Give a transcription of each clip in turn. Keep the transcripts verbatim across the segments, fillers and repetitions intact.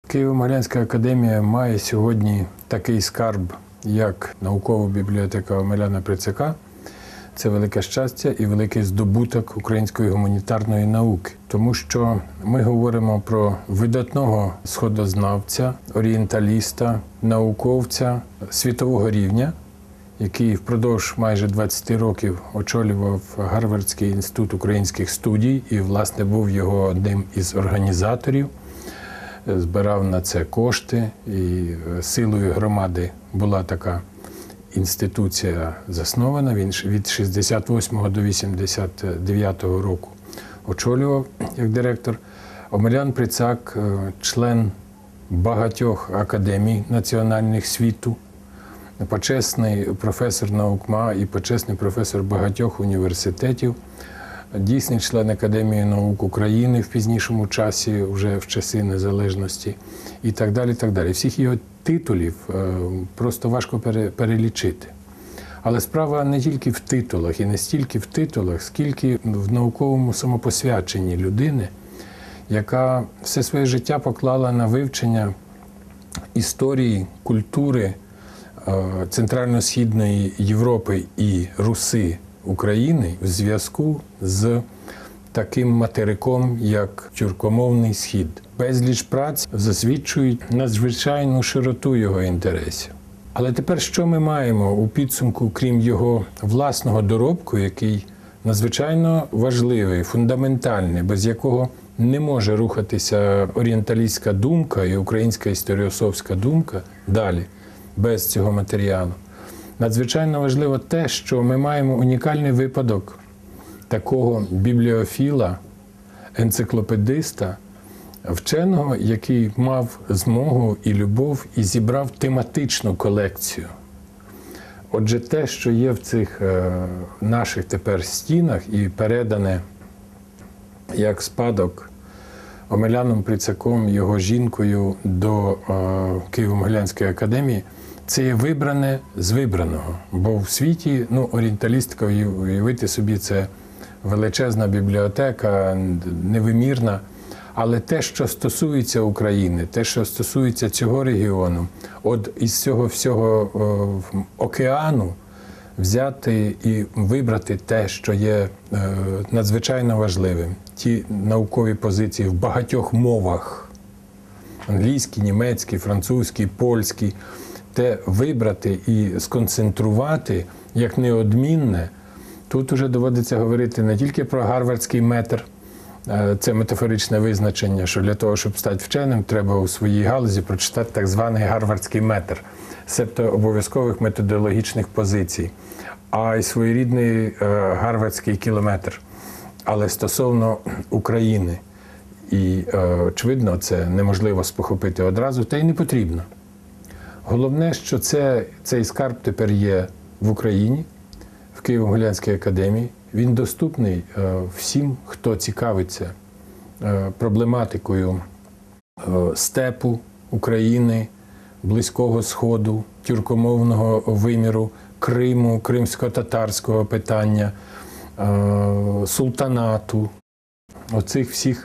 Києво-Могилянська академія має сьогодні такий скарб, як наукова бібліотека Омеляна Прицака. Це велике щастя і великий здобуток української гуманітарної науки. Тому що ми говоримо про видатного сходознавця, орієнталіста, науковця світового рівня, який впродовж майже двадцяти років очолював Гарвардський інститут українських студій і, власне, був його одним із організаторів. Збирав на це кошти, і силою громади була така інституція заснована. Він від шістдесят восьмого до вісімдесят дев'ятого року очолював як директор. Омелян Прицак – член багатьох академій національних світу, почесний професор наук МА і почесний професор багатьох університетів, дійсний член Академії наук України в пізнішому часі, вже в часи незалежності і так далі, так далі. Всіх його титулів просто важко перелічити. Але справа не тільки в титулах і не стільки в титулах, скільки в науковому самопосвяченні людини, яка все своє життя поклала на вивчення історії, культури Центрально-Східної Європи і Руси України в зв'язку з таким материком, як тюркомовний Схід. Безліч праць засвідчують надзвичайну широту його інтересів. Але тепер що ми маємо у підсумку, крім його власного доробку, який надзвичайно важливий, фундаментальний, без якого не може рухатися орієнталістська думка і українська історіософська думка далі, без цього матеріалу. Надзвичайно важливо те, що ми маємо унікальний випадок такого бібліофіла, енциклопедиста, вченого, який мав змогу і любов і зібрав тематичну колекцію. Отже, те, що є в цих наших тепер стінах і передане як спадок Омеляном Прицаком, його жінкою до Києво-Могилянської академії, це є вибране з вибраного. Бо в світі, ну, орієнталістика, уявити собі, це величезна бібліотека, невимірна. Але те, що стосується України, те, що стосується цього регіону, от із цього всього о, океану взяти і вибрати те, що є е, надзвичайно важливим. Ті наукові позиції в багатьох мовах, англійській, німецькій, французькій, польській, те вибрати і сконцентрувати як неодмінне. Тут уже доводиться говорити не тільки про гарвардський метр, це метафоричне визначення, що для того, щоб стати вченим, треба у своїй галузі прочитати так званий гарвардський метр, себто обов'язкових методологічних позицій, а й своєрідний гарвардський кілометр. Але стосовно України, і, очевидно, це неможливо спохопити одразу, та й не потрібно. Головне, що це, цей скарб тепер є в Україні, в Києво-Могилянській академії. Він доступний всім, хто цікавиться проблематикою степу України, Близького Сходу, тюркомовного виміру, Криму, кримсько-татарського питання, султанату, оцих всіх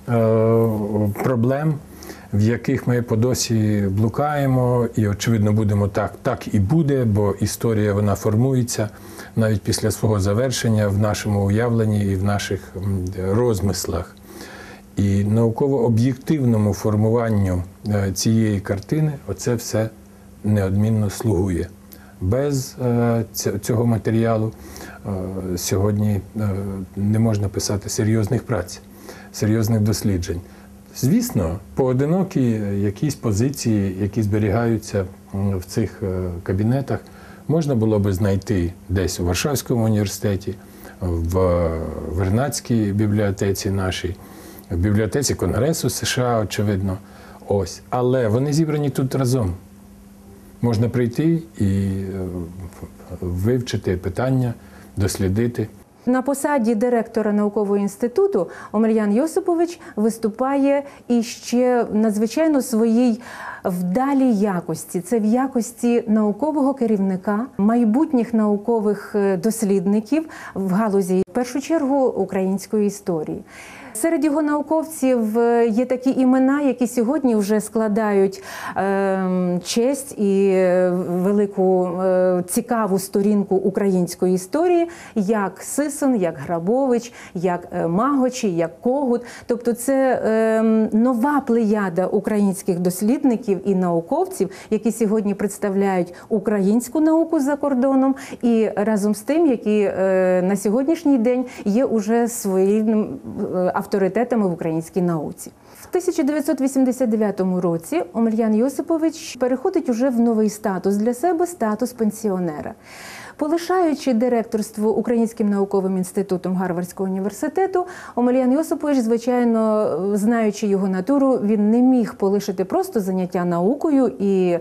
проблем, в яких ми по досі блукаємо, і, очевидно, будемо так, так і буде, бо історія, вона формується навіть після свого завершення в нашому уявленні і в наших розмислах. І науково-об'єктивному формуванню цієї картини оце все неодмінно слугує. Без цього матеріалу сьогодні не можна писати серйозних праць, серйозних досліджень. Звісно, поодинокі якісь позиції, які зберігаються в цих кабінетах, можна було би знайти десь у Варшавському університеті, в Вернадській бібліотеці нашій, в бібліотеці Конгресу США, очевидно. Ось. Але вони зібрані тут разом. Можна прийти і вивчити питання, дослідити. На посаді директора наукового інституту Омелян Йосипович виступає іще надзвичайно своїй вдалій якості. Це в якості наукового керівника, майбутніх наукових дослідників в галузі, в першу чергу, української історії. Серед його науковців е, є такі імена, які сьогодні вже складають е, честь і е, велику е, цікаву сторінку української історії, як Сисон, як Грабович, як е, Магочі, як Когут. Тобто це е, нова плеяда українських дослідників і науковців, які сьогодні представляють українську науку за кордоном і разом з тим, які е, на сьогоднішній день є уже своїми е, авторитетами в українській науці. В тисяча дев'ятсот вісімдесят дев'ятому році Омельян Йосипович переходить уже в новий статус для себе – статус пенсіонера. Полишаючи директорство Українським науковим інститутом Гарвардського університету, Омельян Йосипович, звичайно, знаючи його натуру, він не міг полишити просто заняття наукою і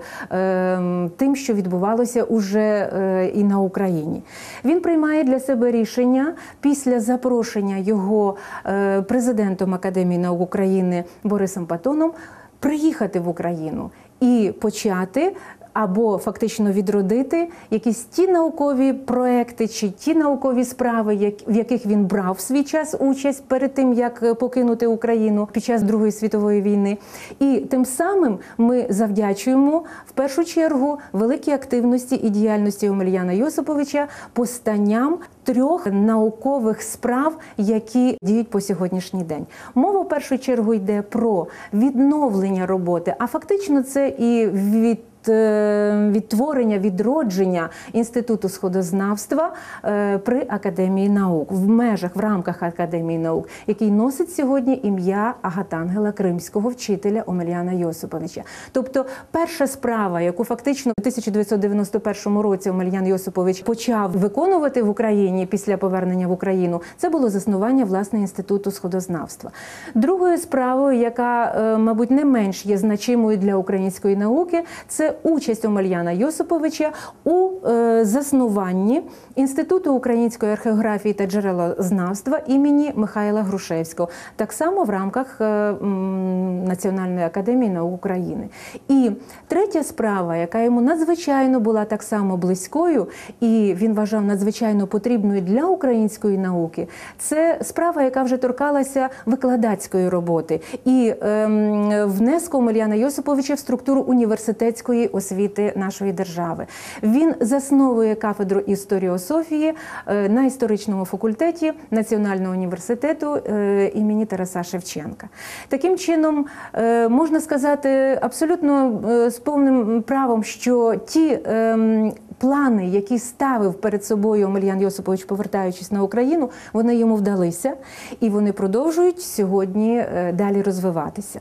е, тим, що відбувалося уже е, і на Україні. Він приймає для себе рішення після запрошення його е, президентом Академії наук України Борисом Патоном приїхати в Україну і почати або фактично відродити якісь ті наукові проекти чи ті наукові справи, в яких він брав в свій час участь перед тим, як покинути Україну під час Другої світової війни. І тим самим ми завдячуємо в першу чергу великій активності і діяльності Омельяна Йосиповича постанням трьох наукових справ, які діють по сьогоднішній день. Мова в першу чергу йде про відновлення роботи, а фактично це і від відтворення, відродження Інституту сходознавства при Академії наук, в межах, в рамках Академії наук, який носить сьогодні ім'я Агатангела Кримського, вчителя Омельяна Йосиповича. Тобто перша справа, яку фактично у тисяча дев'ятсот дев'яносто першому році Омельян Йосипович почав виконувати в Україні після повернення в Україну, це було заснування, власне, Інституту сходознавства. Другою справою, яка, мабуть, не менш є значимою для української науки, це участь Омельяна Йосиповича у е, заснуванні Інституту української археографії та джерелознавства імені Михайла Грушевського, так само в рамках е, м, Національної академії наук України. І третя справа, яка йому надзвичайно була так само близькою, і він вважав надзвичайно потрібною для української науки, це справа, яка вже торкалася викладацької роботи і е, внеску Омельяна Йосиповича в структуру університетської освіти нашої держави. Він засновує кафедру історіософії на історичному факультеті Національного університету імені Тараса Шевченка. Таким чином, можна сказати абсолютно з повним правом, що ті плани, які ставив перед собою Омельян Йосипович, повертаючись на Україну, вони йому вдалися, і вони продовжують сьогодні далі розвиватися.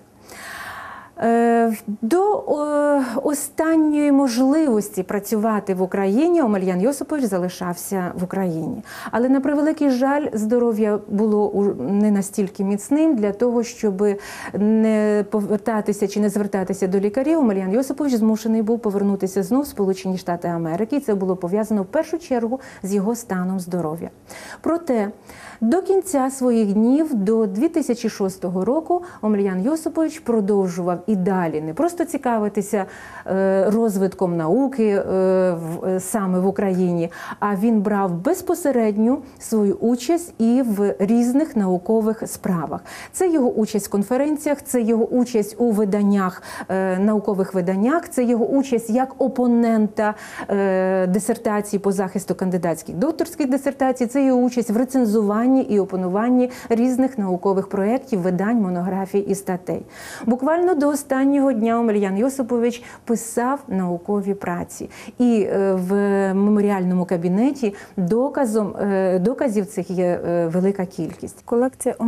До останньої можливості працювати в Україні Омельян Йосипович залишався в Україні. Але, на превеликий жаль, здоров'я було не настільки міцним для того, щоб не повертатися чи не звертатися до лікарів. Омельян Йосипович змушений був повернутися знов в Сполучені Штати Америки. І це було пов'язано в першу чергу з його станом здоров'я. Проте, до кінця своїх днів, до дві тисячі шостого року, Омельян Йосипович продовжував і далі не просто цікавитися розвитком науки саме в Україні, а він брав безпосередню свою участь і в різних наукових справах. Це його участь в конференціях, це його участь у виданнях, наукових виданнях, це його участь як опонента дисертації по захисту кандидатських, докторських дисертацій, це його участь в рецензуванні і опануванні різних наукових проєктів, видань, монографій і статей. Буквально до останнього дня Омельян Йосипович писав наукові праці. І в меморіальному кабінеті доказом, доказів цих є велика кількість. Колекція